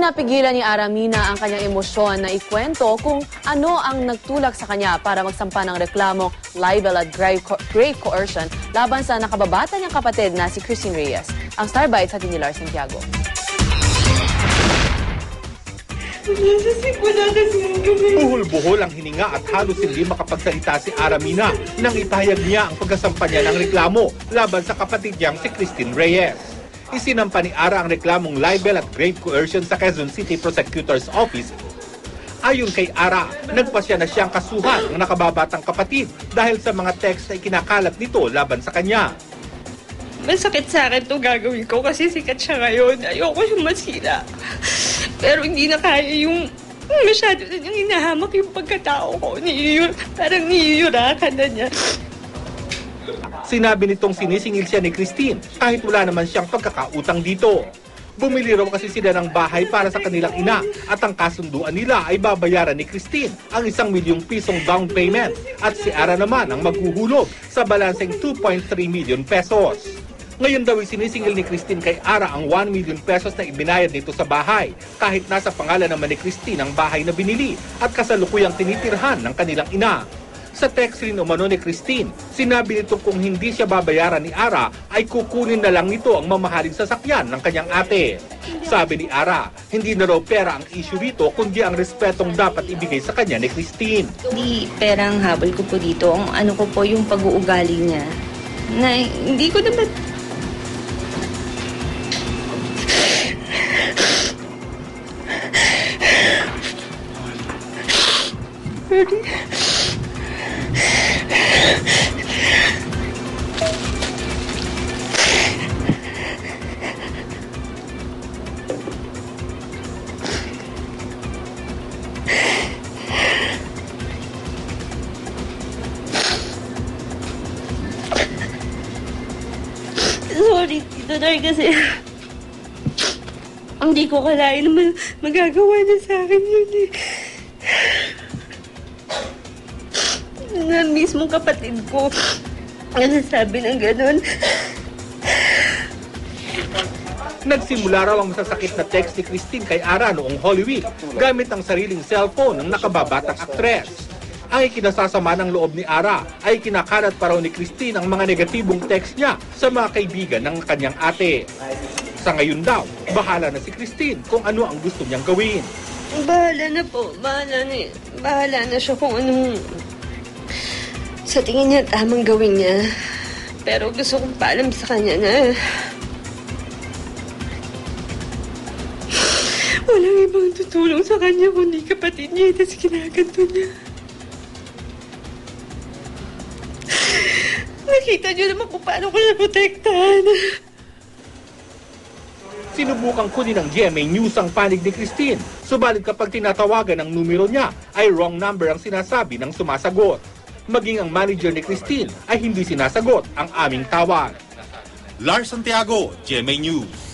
napigilan ni Aramina ang kanyang emosyon na ikwento kung ano ang nagtulak sa kanya para magsampa ng reklamong libel at grave coercion laban sa nakababata niyang kapatid na si Christine Reyes. Ang Star Bites sa ni Lar Santiago. Buhol-buhol ang hininga at halos hindi makapagsalita si Aramina nang ipahayag niya ang pagkasampa niya ng reklamo laban sa kapatid niyang si Christine Reyes. Isinampa ni Ara ang reklamong libel at grave coercion sa Quezon City Prosecutor's Office. Ayon kay Ara, nagpasya na siyang kasuhan ang nakababatang kapatid dahil sa mga text na ikinakalat nito laban sa kanya. Masakit sa akin ito gagawin ko kasi sikat siya ngayon. Ayoko yung masila. Pero hindi na kaya yung masyado na niyang hinahamak yung pagkatao ko. Parang niyuyurakan na niya. Sinabi nitong sinisingil siya ni Christine kahit wala naman siyang pagkakautang dito. Bumili raw kasi sila ng bahay para sa kanilang ina at ang kasunduan nila ay babayaran ni Christine ang 1 milyong pisong down payment at si Ara naman ang maghuhulog sa balanseng 2.3 million pesos. Ngayon daw ay sinisingil ni Christine kay Ara ang 1 million pesos na ibinayad nito sa bahay kahit nasa pangalan naman ni Christine ang bahay na binili at kasalukuyang tinitirhan ng kanilang ina. Sa text rin umano ni Christine, sinabi nito kung hindi siya babayaran ni Ara ay kukunin na lang nito ang mamahaling sasakyan ng kanyang ate. Sabi ni Ara, hindi na raw pera ang issue rito kundi ang respetong dapat ibigay sa kanya ni Christine. Hindi perang habol ko po dito. Ang ano ko po yung pag-uugali niya na hindi ko naman... Sorry, Tito Dar, kasi hindi ko kalain naman magagawa niya sa akin yun eh. Na mismong kapatid ko ang nasabi ng ganun. Nagsimula raw ang masasakit na text ni Christine kay Ara noong Holy Week gamit ang sariling cellphone ng nakababatang aktres. Ang ikinasasama ng loob ni Ara ay kinakalat pa raw ni Christine ang mga negatibong text niya sa mga kaibigan ng kanyang ate. Sa ngayon daw, bahala na si Christine kung ano ang gusto niyang gawin. Bahala na po. Bahala na siya kung anong sa tingin niya tamang gawin niya. Pero gusto kong paalam sa kanya na walang ibang tutulong sa kanya kundi kapatid niya at kinaganto niya. Nakita niyo naman kung paano ko siya protektahan. Sinubukang kunin ng GMA News ang panig ni Christine. Subalit kapag tinatawagan ang numero niya, ay wrong number ang sinasabi ng sumasagot. Maging ang manager ni Christine ay hindi sinasagot ang aming tawag. Lar Santiago, GMA News.